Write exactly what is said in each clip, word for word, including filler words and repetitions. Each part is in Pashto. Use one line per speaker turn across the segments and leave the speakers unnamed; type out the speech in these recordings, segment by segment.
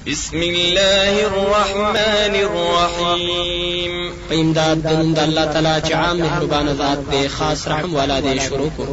بسم الله الرحمن الرحيم
امداد دنم د الله تعالی چې عام مهربان ذات دی خاص رحم والا دی. شروع کو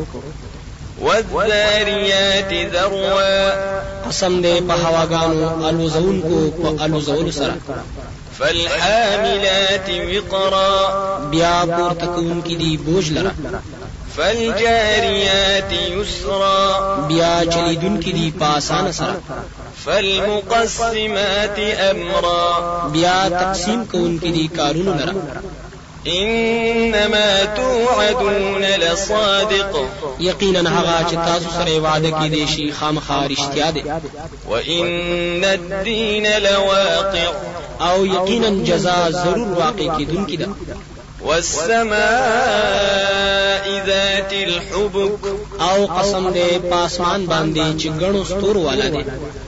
والذاريات ذروا
قسم دی په هواګانو الوزون کو په الوزول سره.
فالحاملات وقرا
بیا پور تکون کی دی بوج لرا.
فالجاريات يسرا
بیا چلیدون کی دی پاسان سره.
فالمقسمات امرا
بیا تقسیم کون کی دی کارون لرا.
انما توعدون لصادق
یقینا هغه چې تاسو سره وعده کې دي شي خامخا رښتیا دي.
وان الدين لواقع
او یقینا جزاء ضرور واقع کیدونکې ده.
والسماء ذات الحبك
او قسم دې پاسمان باندې چې ګڼو ستور والا دي.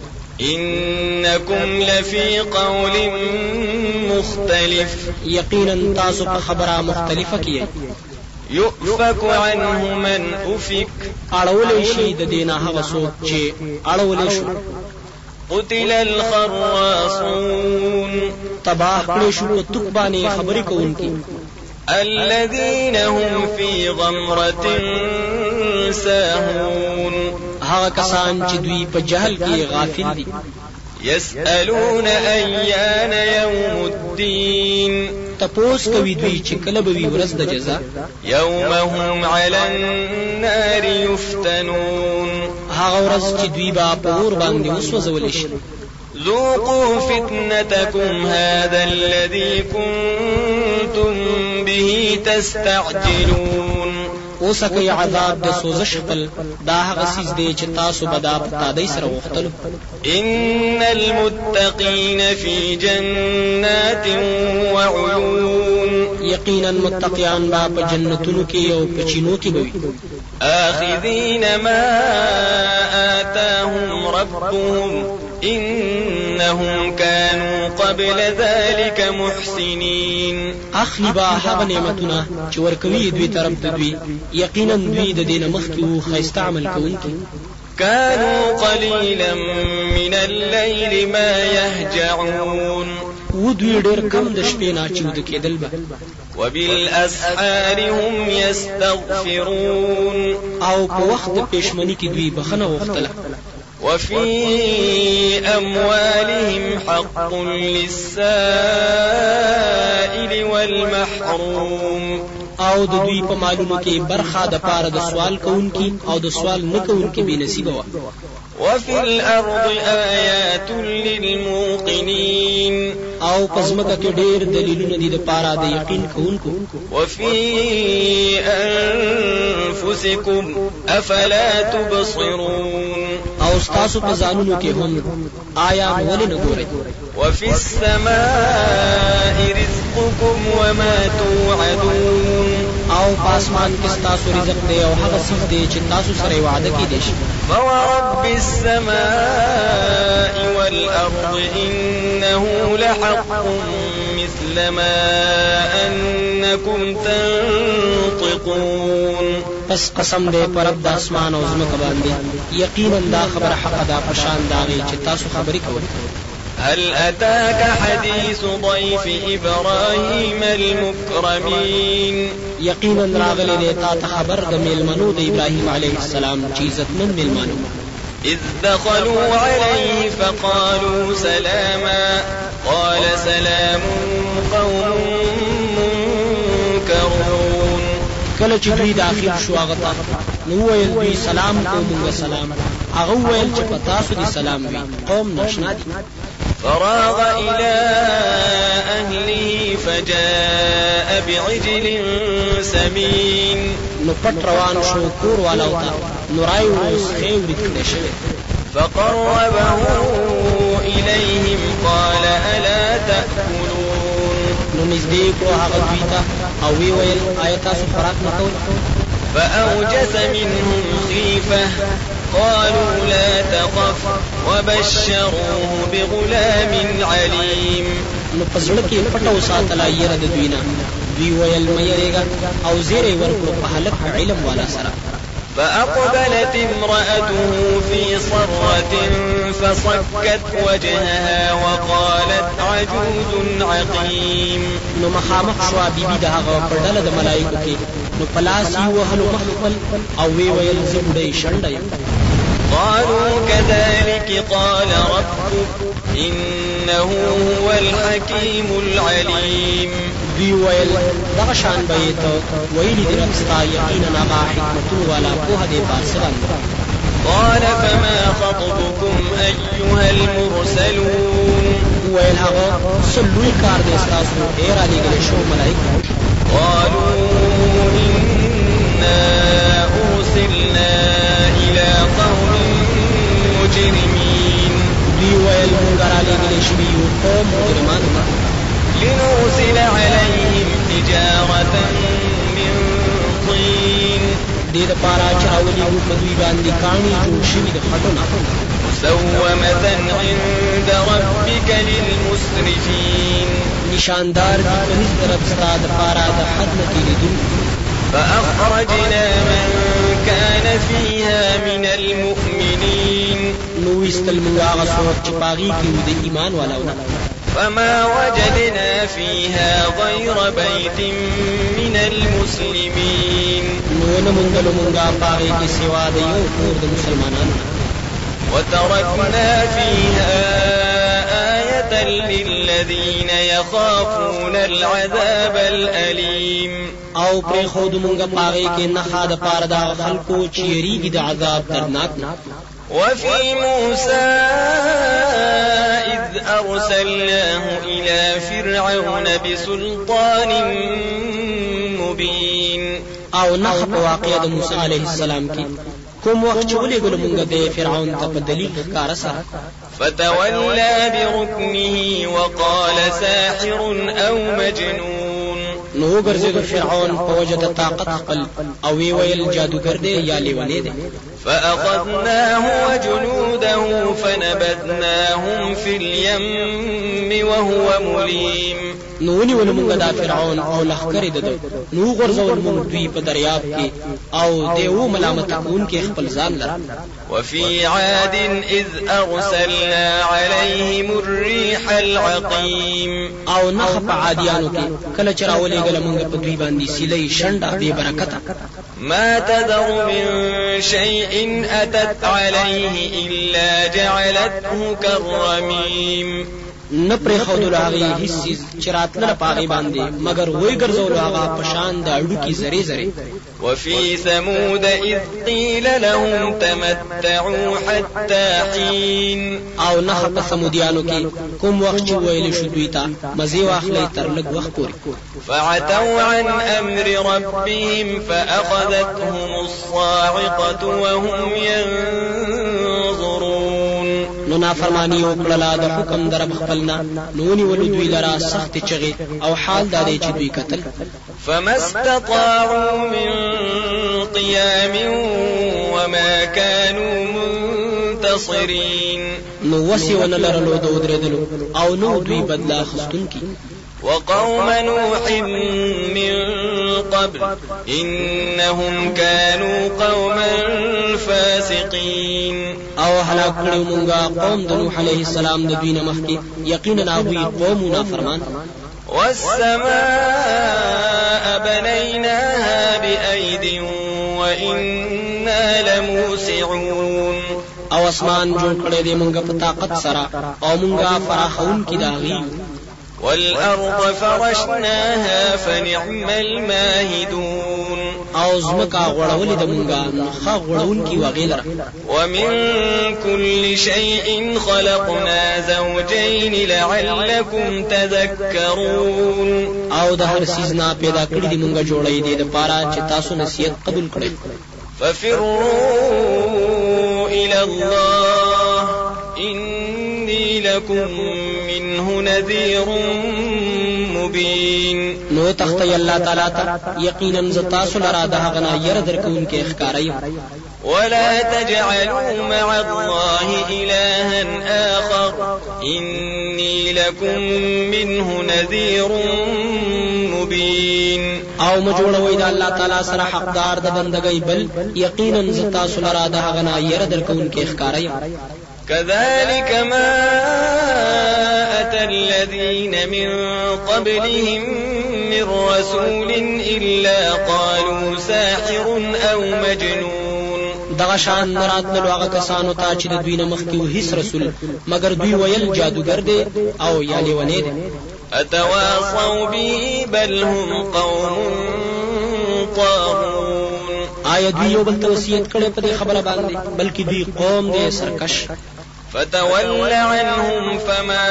انکم لفی قول مختلف
یقینا تاسو په خبره مختلفه کیه.
یؤفک عنه من افک
اړولې شي د دینه هغه څوک چې اړولې شو.
قتل الخراصون
تباہ کړي شو په توک باندې خبرې کوونکي.
الذين هم في غمرة ساهون
هغه کسان چې دوی په جهل کې غافل دي.
يسألون أيان يوم الدين
تپوس کوي دوی چې کله به وي ورځ د جزا.
يوم هم على النار يفتنون
هغه ورځ چې دوی به په اور باندې وسوځول شي.
ذوقوا فتنتكم هذا الذي كنتم به تستعجلون
اوسکه عذاب د سوزش خپل دا هغه سیز دی چې تاسو به دا په تادی سره وختلو.
ان المتقين في جنات وعيون
یقینا متقیان با په جنتونو کې او په چینو کې وي.
آخذين ما آتاهم ربهم انهم كانوا قبل ذلك محسنين
اخلی با هغه نعمتونه چې ورکوي دوی طرف ته دوی یقینا دوی د دینه مخکې وو ښایسته عمل کوونکي.
كانوا قليلا من الليل ما يهجعون
و دوی ډېر کم د شپې نه چې ود کېدل به.
وبالاسحار هم يستغفرون
او په وخت د پېشمنۍ کې دوی بخنه وغوښتله.
وفي أموالهم حق للسائل والمحروم
او د دوی په مالونو کې برخه د پاره د سوال کوونکی او د سوال نه کوونکی بې نصیبه وه.
وفي الأرض آيات للموقنين
او پزمکه کې ډېر دلیلونه دي د پاره د یقین کوونکو.
وفي أنفسكم أفلا تبصرون
او ستاسو په ځانونو کې هم آیا ولې نه ګورئ.
وفي السماء رزقكم وما توعدون
او پاسمان کې ستاسو رزق دی او هغه څه دی چې تاسو سره وعده کړی شي.
فورب السماء والأرض إنه لحق مثل ما أنكم تنطقون
پس قسم دې پر رب د اسمان او زمکه باندې یقینا دا خبره حق ده په شان داغي چې تاسو خبرې کوئ.
هل أتاك حديث ضيف إبراهيم المكرمين
یقینا راغلی دی تا ته خبر د میلمنو د ابراهیم علیه السلام چې عزتمن میلمنو.
إذ دخلوا عليه فقالوا سلاما قال سلام قوم منكرون
کله چې دوی داخل شو هغه ته نو ویل دوی سلام کوم سلام. هغه ویل چې په تاسو دي سلام وي قوم ناشنا دي.
فراغ إلى أهله فجاء بعجل سمين
نو پټ روان شو کور والا وتا نو راي وسخه ورته کړی شوی.
فقربه إليهم قال ألا تأكلون
نو نزدې کو هغه دوی ته او وی ویل آیا تاسو خوراک نه کوئ.
فأوجس منهم خيفة قالوا لا تخف وبشروه بغلام عليم
نو پزړه کې پټو ساتلا یره د دوی نه دوی ویل مې یریګا او زیره ورکو په حالت علم والا سره.
فأقبلت امرأته في صرة فصكت وجهها وقالت عجوز عقيم.
نو مخامخ شوا بیبی د هغه په ډله د ملائکو کې نو پلاسی وهلو مخفل او وی ویل زبړې شنډه.
قالوا كذلك قال ربك إنه هو الحكيم العليم.
دوی ویل دغه شان به ته ویلي د رب ستا یقینا هغه حکمتونه والا پوهه دی پاسه.
قال فما خطبكم أيها المرسلون.
ویل هغه سلوی کار دی ستاسو ډیر علی ګل شو ملائکه.
قالوا إنا أرسلنا إلى قوم مجرمين.
دوی ویل موږ را لېږلي شوي یو قوم مجرمانو ته.
لنرسل عليهم حجارة من طين.
دې دپاره چې راولېږو په دوی باندې کاڼي جوړ شوي د خټو نه.
مسومة عند ربك للمسرفين.
نشاندار دي پنځ د رب ستا دپاره د حد نه تېرېدونکو.
فأخرجنا من كان فيها من المؤمنين.
نو ویستل موږ هغه څوک چې په هغې کې وو د ایمان والاونه.
فما وجدنا فيها غير بيت من المسلمين.
نو نه موندلو موږ په هغې کې سوا د یو کور د مسلمانانو.
وتركنا فيها آية للذين يخافون العذاب الأليم.
او پرې خود مونږ پاغې کې نه خا د پاره د خلکو چې یریږي د عذاب دردناک.
وفي موسى إذ أرسلناه إلى فرعون بسلطان مبين.
او نه په واقعه د موسی عليه السلام کې کوم وخت چې ولېږلو مونږ د فرعون ته په دلیل ښکاره سره.
فتولى بركنه وقال ساحر أو مجنون.
نو ګرځېدو فرعون په وجه د طاقت خپل او وی ویل جادوګر دی یا لیونی دی.
فأخذناه وجنوده فنبذناهم في اليم وهو مليم.
نو ونیول مونږ دا فرعون او لښکرې د ده نو غورځول مونږ دوی په دریاب کې او دی و ملامت کوونکي خپل ځان لره.
وفي عاد إذ أرسلنا عليهم الريح العقيم.
او نخ په عادیانو کې کله چې راولېږله مونږ په دوی باندې سیلۍ شنډه بې برکته.
ما تذر من شيء أتت عليه إلا جعلته كالرميم.
نه پرې ښودلو هغې هېڅ څیز چې راتلله په هغې باندې مګر ویې ګرځولو هغه په شان د اړوکي زرې زرې.
وفي ثمود إذ قيل لهم تمتعوا حتى حين.
او نخ په سمودیانو کې کوم وخت چې ویلی شو دوی ته مزې واخلئ تر لږ وخت پورې.
فعتوا عن أمر ربهم فأخذتهم الصاعقة وهم ينظرون.
نو نافرمانی وکړله د حکم در خپلنا نو ونیولو دوی لره سخت چغې او حال دا دی چې دوی کتل.
فما استطاعوا من قيام وما كانوا منتصرين.
نو وسې ونه لرلو د ودرېدلو او نو دوی بدله اخیستونکي.
وقوم نوح من قبل إنهم كانوا قوما فاسقين.
او هلاک کړو مونږه قوم د نوح عليه السلام د دوی نه مخکې یقینا هغوی قوم نافرمان.
والسماء بنيناها بأيد وإنا لموسعون.
او اسمان جوړ کړی دی مونږه په طاقت سره او مونږه فراخونکي د هغې.
والأرض فرشناها فنعم الماهدون.
او زمکا غړولې د مونږه نو ښه غړونکي وغې لره.
ومن كل شيء خلقنا زوجين لعلكم تذكرون.
او د هر څیز نه پیدا کړي دي مونږه جوړې دي د پاره چې تاسو نصیحت قبول کړئ.
ففروا إلى الله إني لكم منه نذير مبين.
نو تختی الله تعالی ته یقینا ز تاسو لرا د هغه نه ير درکونکي ښکارای.
ولا تجعلوا مع الله إلها آخر إني لكم منه نذير مبين.
او مجوړوي د الله تعالی سره حقدار د بندګۍ بل یقینا ز تاسو لرا د هغه نه ير درکونکي ښکارای.
كذلك ما أتى الذين من قبلهم من رسول إلا قالوا ساحر أو مجنون.
دغه شان نرات نلو هغه کسانو ته چې د دوی نه مخکې و هیڅ رسول مگر دوی ویل جادوګر دی او یا لیونی دی.
أتواصوا به بل هم قوم طاغون.
آیا دوی یو بل ته وصیت کړي په دې خبره باندې بلکې دوی قوم دی سرکش.
فتول عنهم فما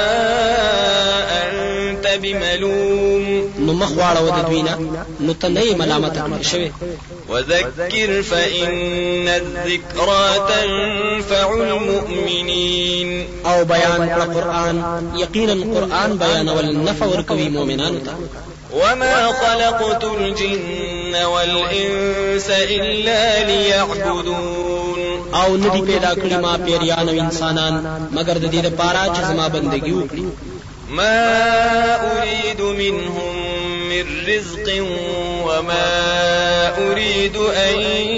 أنت بملوم.
نو مخ واړو د دوی نه نو ته نه ملامت کړی شوی.
وذكر فإن الذكرى تنفع المؤمنين.
او بیان کړه قرآن یقینا قرآن بیان ول نفع ورکوي مؤمنانو ته.
وما خلقت الجن والإنس إلا ليعبدون.
او ندی پیدا کړی ما پیریان او انسانان مگر د دې لپاره چې زما بندګي وکړي.
ما أريد منهم من رزق وما أريد أن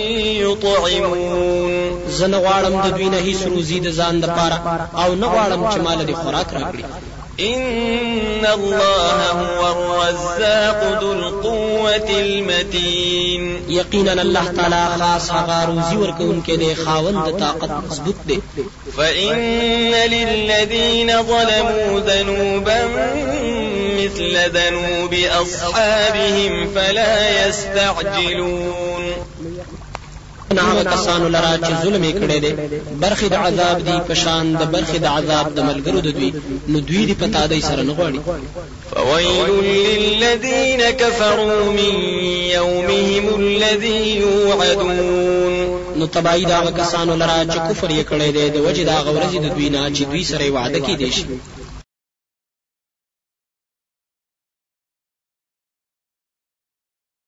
يطعمون.
زه نه غواړم د دوی نه هیڅ روزي د ځان لپاره او نه غواړم چې مال دې خوراک راکړي.
إن الله هو الرزاق ذو القوة المتين.
یقینا الله تعالی خاص هغه روزي ورکوونکی دی خاوند د طاقت مضبوط دی.
فإن للذين ظلموا ذنوبا مثل ذنوب أصحابهم فلا يستعجلون.
هغه کسانو لرا چې ظلم یې کړی دی برخې د عذاب دی پشان د برخې د عذاب د ملګرو د دوی نو دوی دی پتا دی سره نه غواړي.
فويل للذين كفروا من يومهم الذي يوعدون.
نو تبعید هغه کسانو لرا چې کفر یې کړی دی د وجه د هغه ورځې د دوی نه چې دوی سره وعده کړي دي شي.